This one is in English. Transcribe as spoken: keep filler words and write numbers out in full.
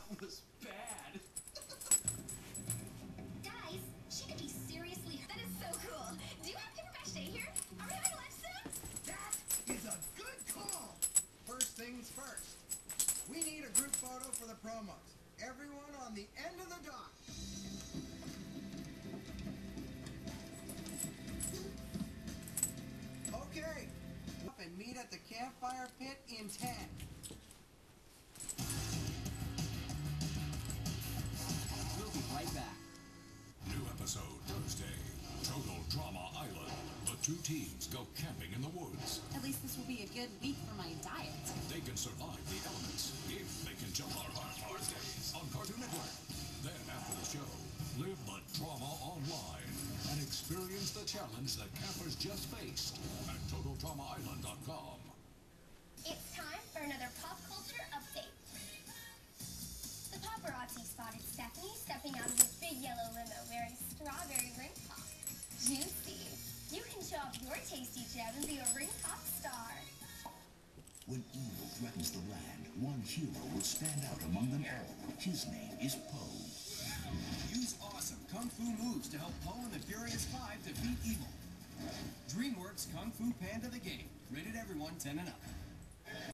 That was bad. Guys, she could be seriously. That is so cool. Do you have paper mache here? Are we having lunch soon? That is a good call. First things first. We need a group photo for the promos. Everyone on the end of the dock. Okay. Up and meet at the campfire pit in ten. We'll be right back. New episode Thursday. Total Drama Island. The two teams go camping in the woods. At least this will be a good week for my diet. They can survive the elements if they can jump on hard hard days on Cartoon Network. Then after the show, live the drama online and experience the challenge that campers just faced at total drama island dot com. It's time for another pop culture update. The paparazzi spotted Stephanie stepping out of a big yellow limo wearing strawberry ring pop. Juicy. You can show off your tasty gem and be a ring pop star. When evil threatens the land, one hero will stand out among them all. His name is Poe. Use awesome Kung Fu moves to help Poe and the Furious Five defeat evil. DreamWorks Kung Fu Panda the Game. Rated everyone ten and up.